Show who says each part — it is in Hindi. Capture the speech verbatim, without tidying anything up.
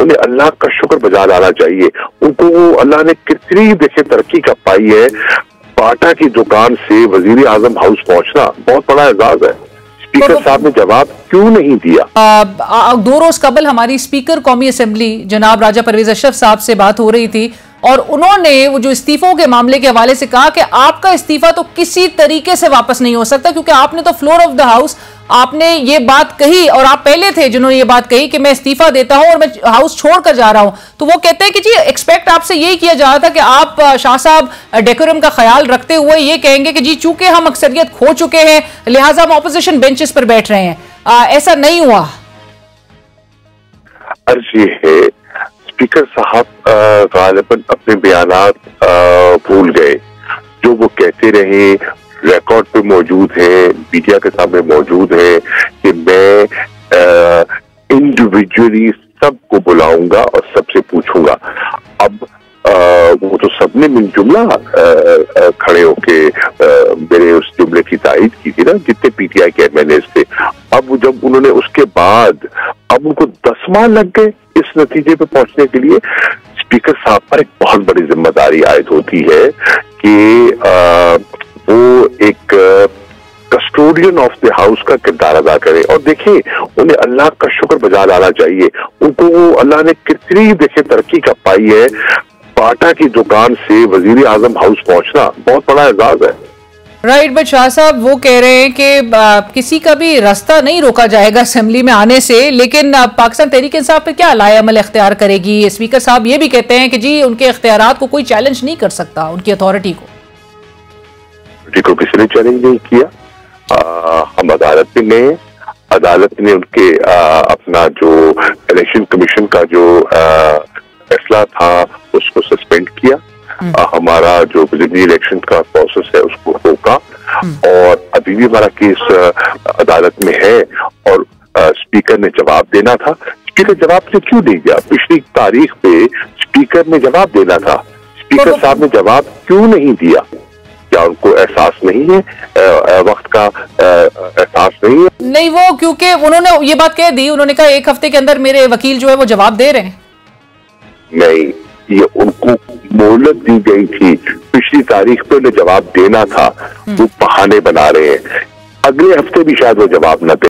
Speaker 1: उन्हें अल्लाह का शुक्र बजा लाना चाहिए। उनको वो अल्लाह ने कितनी देखे तरक्की का पाई है। बाटा की दुकान से वजीर आजम हाउस पहुंचना बहुत बड़ा एजाज है। स्पीकर साहब ने जवाब क्यों नहीं दिया?
Speaker 2: आ, आ, दो रोज कबल हमारी स्पीकर कौमी असेंबली जनाब राजा परवेज अशरफ साहब से बात हो रही थी और उन्होंने वो जो इस्तीफों के मामले के हवाले से कहा कि आपका इस्तीफा तो किसी तरीके से वापस नहीं हो सकता, क्योंकि आपने तो फ्लोर ऑफ द हाउस आपने ये बात कही और आप पहले थे जिन्होंने ये बात कही कि मैं इस्तीफा देता हूं और मैं हाउस छोड़कर जा रहा हूं। तो वो कहते हैं कि जी एक्सपेक्ट आपसे यही किया जा रहा था कि आप शाह साहब डेकोरम का ख्याल रखते हुए ये कहेंगे कि जी चूंकि हम अक्सरियत खो चुके हैं लिहाजा हम ऑपोजिशन बेंचेस पर बैठ रहे हैं। आ, ऐसा नहीं हुआ।
Speaker 1: अर्ज ये है स्पीकर साहब गालिबन अपने बयानात भूल गए। जो वो कहते रहे रिकॉर्ड पे मौजूद है, मीडिया के सामने मौजूद है कि मैं इंडिविजुअली सबको बुलाऊंगा और सबसे पूछूंगा। अब आ, वो तो सबने मिल जुमला खड़े होके मेरे उस जुमले की तारीफ की थी ना, जितने पीटीआई के एमएनए थे। अब जब उन्होंने उसके बाद अब उनको दस माह लग गए इस नतीजे पे पहुंचने के लिए। स्पीकर साहब पर एक बहुत बड़ी जिम्मेदारी आयद होती है कि आ, वो एक कस्टोडियन ऑफ द हाउस का किरदार अदा करे। और देखिए उन्हें अल्लाह का शुक्र बजा लाना चाहिए। उनको वो अल्लाह ने कितनी देखे तरक्की का पाई है। बाटा की दुकान से वजीर आजम हाउस पहुंचना बहुत बड़ा एजाज है।
Speaker 2: राइट, बट शाह साहब वो कह रहे हैं कि किसी का भी रास्ता नहीं रोका जाएगा असेंबली में आने से, लेकिन आ, पाकिस्तान तहरीक इंसाफ पे क्या लाएअमल इख्तियार करेगी? स्पीकर साहब ये भी कहते हैं कि जी उनके इख्तियारात को कोई चैलेंज नहीं कर सकता, उनकी अथॉरिटी को
Speaker 1: को किसी ने चैलेंज नहीं किया। आ, हम अदालत में गए, अदालत ने उनके आ, अपना जो इलेक्शन कमीशन का जो फैसला था उसको सस्पेंड किया। आ, हमारा जो बिजली इलेक्शन का प्रोसेस है उसको रोका और अभी भी हमारा केस अदालत में है और आ, स्पीकर ने जवाब देना था। स्पीकर जवाब से क्यों नहीं दिया? पिछली तारीख पे स्पीकर ने जवाब देना था। स्पीकर साहब ने जवाब क्यों नहीं दिया? क्या उनको एहसास नहीं है, वक्त का एहसास नहीं है?
Speaker 2: नहीं, वो क्योंकि उन्होंने ये बात कह दी, उन्होंने कहा एक हफ्ते के अंदर मेरे वकील जो है वो जवाब दे रहे हैं।
Speaker 1: नहीं, ये उनको मोहलत दी गई थी, पिछली तारीख पे उन्हें जवाब देना था। वो बहाने बना रहे हैं, अगले हफ्ते भी शायद वो जवाब न दे।